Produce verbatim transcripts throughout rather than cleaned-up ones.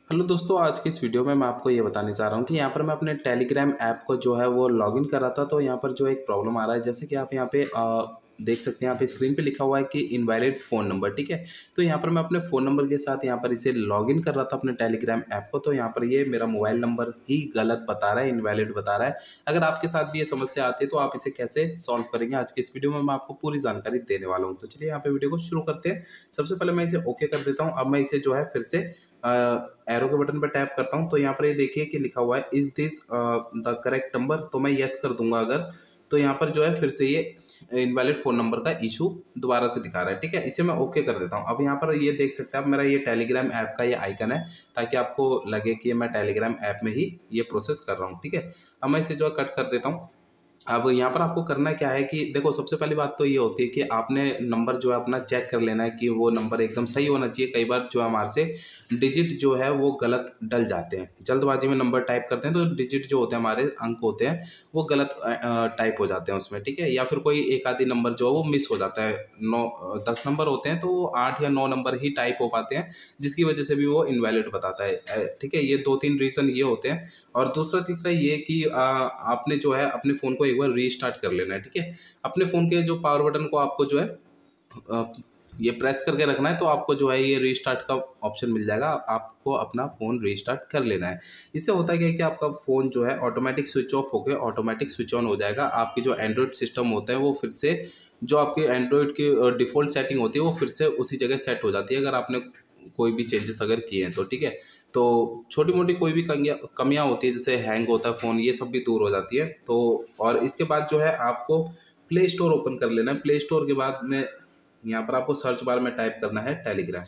Hello दोस्तों, आज की इस वीडियो में मैं आपको ये बताने जा रहा हूँ कि यहाँ पर मैं अपने टेलीग्राम ऐप को जो है वो लॉगिन कर रहा था। तो यहाँ पर जो एक प्रॉब्लम आ रहा है, जैसे कि आप यहाँ पे अ, देख सकते हैं, यहाँ पे स्क्रीन पे लिखा हुआ है कि इनवैलिड फ़ोन नंबर। ठीक है, तो यहाँ पर मैं अपने फ़ोन नंबर के साथ यहाँ पर इसे लॉगिन कर रहा था अपने टेलीग्राम ऐप को। तो यहाँ पर ये मेरा मोबाइल नंबर ही गलत बता रहा है, इनवैलिड बता रहा है। अगर आपके साथ भी ये समस्या आती है तो आप इसे कैसे सॉल्व करेंगे, आज की इस वीडियो में मैं आपको पूरी जानकारी देने वाला हूँ। तो चलिए यहाँ पे वीडियो को शुरू करते हैं। सबसे पहले मैं इसे ओके कर देता हूँ। अब मैं इसे जो है फिर से एरो के बटन पर टैप करता हूं। तो यहाँ पर ये देखिए कि लिखा हुआ है is this the correct number. तो मैं यस कर दूंगा अगर, तो यहाँ पर जो है फिर से ये इनवैलिड फोन नंबर का इशू दोबारा से दिखा रहा है। ठीक है, इसे मैं ओके कर देता हूँ। अब यहाँ पर ये देख सकते हैं आप, मेरा ये टेलीग्राम ऐप का ये आइकन है, ताकि आपको लगे कि मैं टेलीग्राम ऐप में ही ये प्रोसेस कर रहा हूँ। ठीक है, अब मैं इसे जो है कट कर देता हूँ। अब यहाँ पर आपको करना क्या है कि देखो, सबसे पहली बात तो ये होती है कि आपने नंबर जो है अपना चेक कर लेना है कि वो नंबर एकदम सही होना चाहिए। कई बार जो हमारे से डिजिट जो है वो गलत डल जाते हैं, जल्दबाजी में नंबर टाइप करते हैं तो डिजिट जो होते हैं, हमारे अंक होते हैं, वो गलत टाइप हो जाते हैं उसमें। ठीक है, या फिर कोई एक आधी नंबर जो है वो मिस हो जाता है। नौ दस नंबर होते हैं तो वो आठ या नौ नंबर ही टाइप हो पाते हैं, जिसकी वजह से भी वो इनवैलिड बताता है। अ, ठीक है, ये दो तीन रीज़न ये होते हैं। और दूसरा तीसरा ये कि आ, आपने जो है अपने फ़ोन को एक बार रीस्टार्ट कर लेना है। ठीक है, अपने फ़ोन के जो पावर बटन को आपको जो है अ, ये प्रेस करके रखना है, तो आपको जो है ये रीस्टार्ट का ऑप्शन मिल जाएगा। आपको अपना फ़ोन रीस्टार्ट कर लेना है। इससे होता क्या है कि आपका फ़ोन जो है ऑटोमेटिक स्विच ऑफ होकर ऑटोमेटिक स्विच ऑन हो जाएगा। आपकी जो एंड्रॉयड सिस्टम होता है वो फिर से, जो आपकी एंड्रॉयड की डिफ़ॉल्ट सेटिंग होती है वो फिर से उसी जगह सेट हो जाती है, अगर आपने कोई भी चेंजेस अगर किए हैं तो। ठीक है, तो छोटी-मोटी कोई भी कमियाँ कमियाँ होती है, जैसे हैंग होता है फ़ोन, ये सब भी दूर हो जाती है। तो और इसके बाद जो है आपको प्ले स्टोर ओपन कर लेना है। प्ले स्टोर के बाद में यहाँ पर आपको सर्च बार में टाइप करना है टेलीग्राम।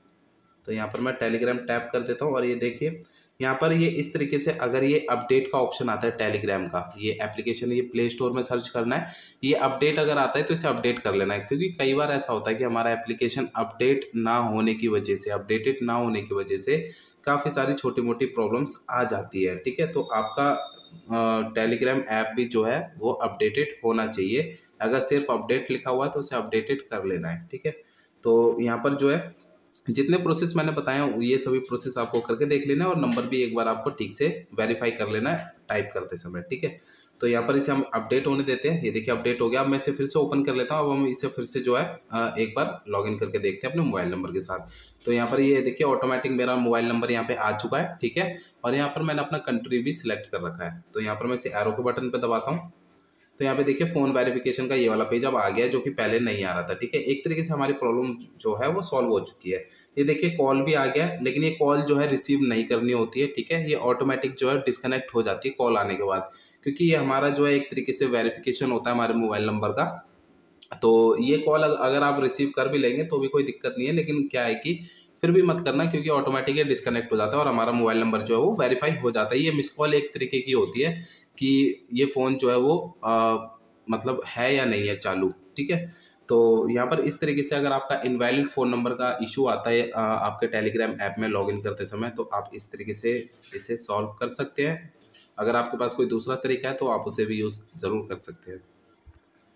तो यहाँ पर मैं टेलीग्राम टैप कर देता हूँ और ये देखिए यहाँ पर ये इस तरीके से, अगर ये अपडेट का ऑप्शन आता है टेलीग्राम का, ये एप्लीकेशन ये प्ले स्टोर में सर्च करना है। ये अपडेट अगर आता है तो इसे अपडेट कर लेना है, क्योंकि कई बार ऐसा होता है कि हमारा एप्लीकेशन अपडेट ना होने की वजह से अपडेटेड ना होने की वजह से काफ़ी सारी छोटी मोटी प्रॉब्लम्स आ जाती है। ठीक है, तो आपका टेलीग्राम ऐप भी जो है वो अपडेटेड होना चाहिए। अगर सिर्फ अपडेट लिखा हुआ है तो उसे अपडेटेड कर लेना है। ठीक है, तो यहाँ पर जो है जितने प्रोसेस मैंने बताए हैं ये सभी प्रोसेस आपको करके देख लेना है, और नंबर भी एक बार आपको ठीक से वेरीफाई कर लेना है टाइप करते समय। ठीक है, तो यहाँ पर इसे हम अपडेट होने देते हैं। ये देखिए अपडेट हो गया। अब मैं इसे फिर से ओपन कर लेता हूँ। अब हम इसे फिर से जो है अ, एक बार लॉगिन करके देखते हैं अपने मोबाइल नंबर के साथ। तो यहाँ पर ये देखिए ऑटोमेटिक मेरा मोबाइल नंबर यहाँ पे आ चुका है। ठीक है, और यहाँ पर मैंने अपना कंट्री भी सिलेक्ट कर रखा है। तो यहाँ पर मैं इसे एरो के बटन पर दबाता हूँ। तो यहाँ पे देखिए फ़ोन वेरिफिकेशन का ये वाला पेज अब आ गया है, जो कि पहले नहीं आ रहा था। ठीक है, एक तरीके से हमारी प्रॉब्लम जो है वो सॉल्व हो चुकी है। ये देखिए कॉल भी आ गया है, लेकिन ये कॉल जो है रिसीव नहीं करनी होती है। ठीक है, ये ऑटोमेटिक जो है डिस्कनेक्ट हो जाती है कॉल आने के बाद, क्योंकि ये हमारा जो है एक तरीके से वेरिफिकेशन होता है हमारे मोबाइल नंबर का। तो ये कॉल अगर आप रिसीव कर भी लेंगे तो भी कोई दिक्कत नहीं है, लेकिन क्या है कि फिर भी मत करना, क्योंकि ऑटोमेटिक ये डिस्कनेक्ट हो जाता है और हमारा मोबाइल नंबर जो है वो वेरीफाई हो जाता है। ये मिस कॉल एक तरीके की होती है कि ये फ़ोन जो है वो आ, मतलब है या नहीं है चालू। ठीक है, तो यहाँ पर इस तरीके से अगर आपका इनवैलिड फ़ोन नंबर का इशू आता है आ, आपके टेलीग्राम ऐप में लॉगिन करते समय, तो आप इस तरीके से इसे सॉल्व कर सकते हैं। अगर आपके पास कोई दूसरा तरीका है तो आप उसे भी यूज़ ज़रूर कर सकते हैं।